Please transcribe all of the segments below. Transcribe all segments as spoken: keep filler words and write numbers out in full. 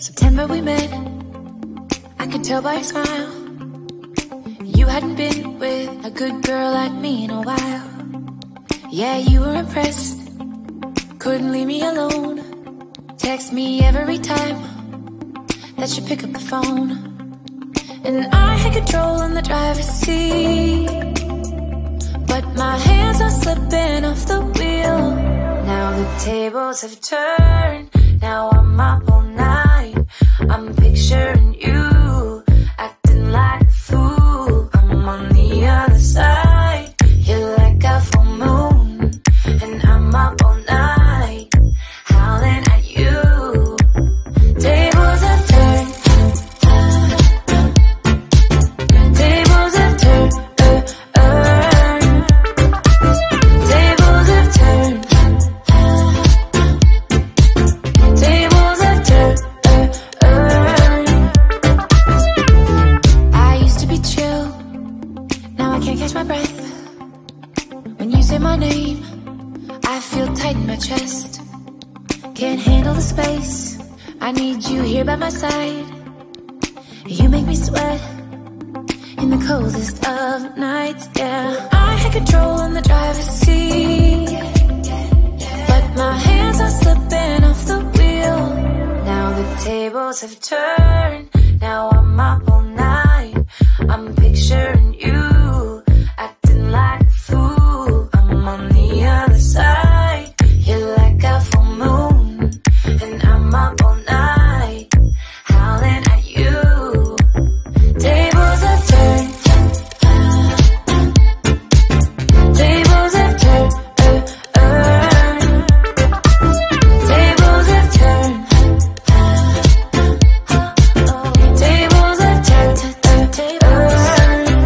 September we met, I could tell by your smile you hadn't been with a good girl like me in a while. Yeah, you were impressed, couldn't leave me alone. Text me every time that you pick up the phone. And I had control in the driver's seat, but my hands are slipping off the wheel. Now the tables have turned, now I'm up all night. I'm picturing you acting like a fool. I'm on the other side, you're like a full moon, and I'm up all night howling at you. Tables have turned, tables have turned, uh, uh. Tables have turned, tables have turned, uh, uh. I used to be chill, now I can't catch my breath. When you say my name, I feel tight in my chest. Can't handle the space, I need you here by my side. You make me sweat in the coldest of nights, yeah. I had control in the driver's seat, but my hands are slipping off the wheel. Now the tables have turned, now I'm up all night. I'm picturing you acting like a fool. I'm on the other side, you're like a full moon, and I'm up all night howling at you. Tables have turned, tables have turned, uh, uh. Tables have turned, tables have turned, uh, uh.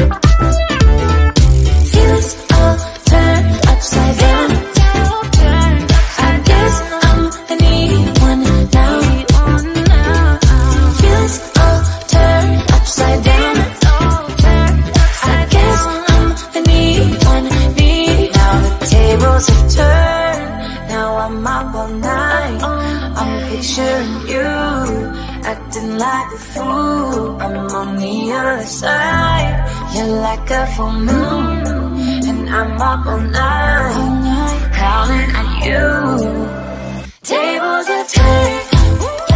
Feelings all turned upside down. I guess I'm a needy one now. Feelings all turned upside down. I guess I'm a needy one, needy. Now the tables have turned, now I'm up all night. I'm picturing you acting like a fool. I'm on the other side, you're like a full moon, and I'm up all night howling at you. Tables have turned,